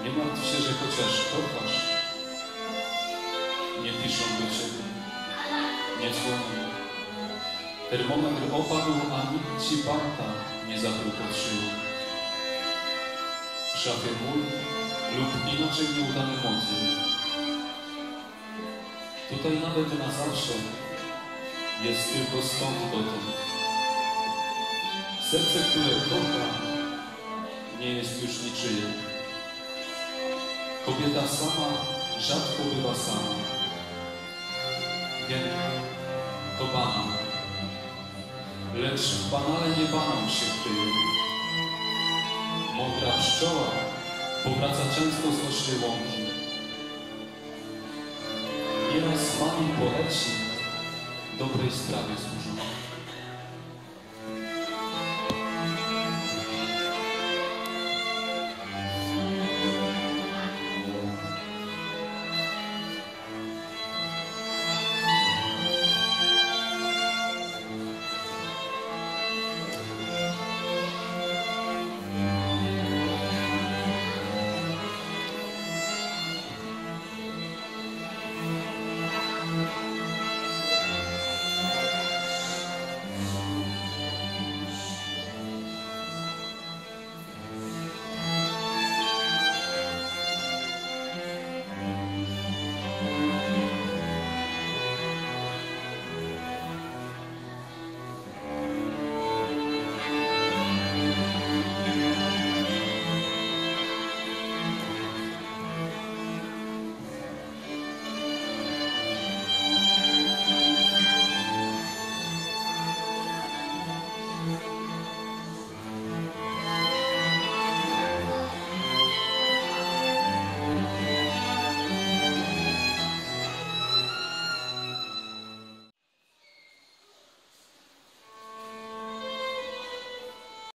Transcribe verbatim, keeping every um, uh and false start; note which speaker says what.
Speaker 1: Nie martw się, że chociaż kochasz, nie piszą do ciebie, nie dzwonią. Termometr opadł, a nikt ci parta nie zapił pod szyją. W szafie mól lub inaczej nieudany motyl. Tutaj nawet na zawsze jest tylko stąd dotąd. Serce, które kocha, nie jest już niczyje. Kobieta sama rzadko bywa sama. Wiem, to banan. Lecz w banale nie banan się kryje. Mądra pszczoła powraca często z ocznej łąki. Nieraz mani poeci dobrej sprawie służą.